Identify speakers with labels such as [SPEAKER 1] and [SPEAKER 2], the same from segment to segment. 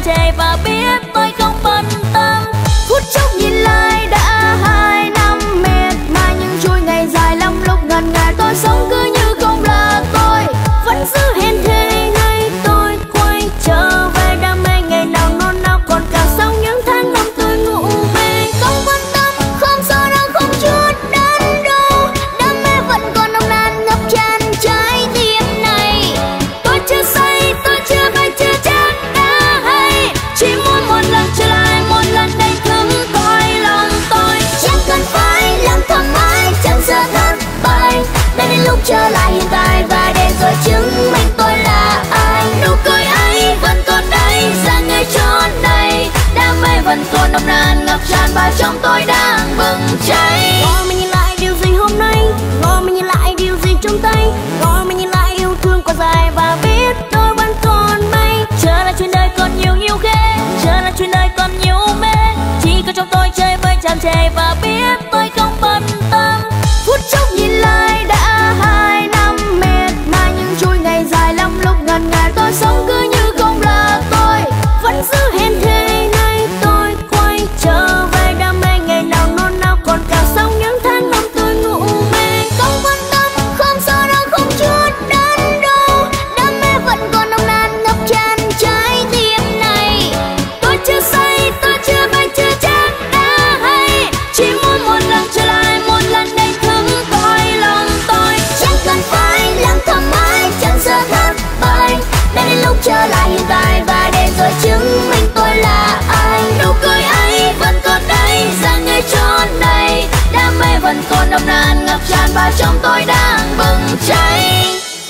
[SPEAKER 1] trề và biết tôi không bận tâm. Phút chốc nhìn lại đã 2 năm mệt mài, nhưng trôi ngày dài lắm lúc ngần ngại tôi sống cứ như không là tôi. Vẫn giữ hẹn thề hay tôi quay trở về đam mê ngày nào non nao còn cả sau những tháng năm tôi ngủ mê. Không quan tâm, không sợ đâu, không chút đắn đo, đam mê vẫn còn nồng nàn ngập tràn trái tim này. Tôi chưa say, tôi chưa bay, chưa chắc đã hay, chỉ muốn một lần trở lại, một lần đầy thấm cõi lòng tôi. Chẳng cần phải lặng thầm mãi, chẳng giờ thất bại, đã đến lúc trở lại hiện tại và để rồi chứng minh tôi là ai. Nụ cười ấy vẫn còn đây, ra người chốn này, đam mê vẫn còn nồng nàn ngập tràn và trong tôi đang bừng cháy. Ngồi mình nhìn lại điều gì hôm nay, ngồi mình nhìn lại điều gì trong tay, ngồi mình nhìn lại yêu thương còn dài và biết tôi vẫn còn may. Trở lại chuyện đời còn nhiều nhiều ghê, trở lại chuyện đời còn nhiều mê, chỉ có trong tôi chơi với tràn trề và biết tôi không bận tâm. Phút chốc nhìn lại đã 2 năm mệt mài, nhưng trôi ngày dài lắm lúc ngần ngại tôi sống cứ như không là tôi. Vẫn giữ hẹn thề hay tôi quay trở về đam mê ngày nào non nao còn cả sau những tháng năm tôi ngủ mê. Không quan tâm, không sợ đâu, không chút đắn đo, đam mê vẫn còn nồng nàn ngập tràn trái tim này. Tôi chưa say, tôi chưa bay, chưa chắc đã hay, chỉ muốn một lần trở lại, một lần đầy thấm cõi lòng tôi. Chẳng cần phải lặng thầm mãi, chẳng giờ thất bại, đã đến lúc trở lại hiện tại và để rồi chứng minh tôi là ai. Nụ cười ấy vẫn còn đây, ra người chốn này, đam mê vẫn còn nồng nàn ngập tràn và trong tôi đang bừng cháy.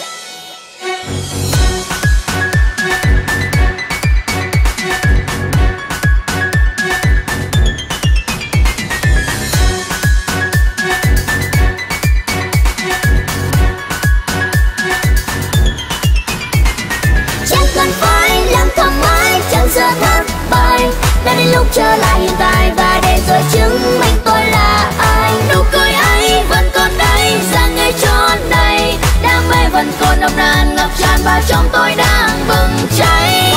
[SPEAKER 1] Chẳng cần phải lặng thầm mãi, chẳng giờ thất bại, đã đến lúc trở lại hiện tại và để rồi chứng minh tôi là ai. Nụ cười ấy vẫn còn đây, ra người chốn này, đam mê vẫn còn nồng nàn ngập tràn và trong tôi đang bừng cháy.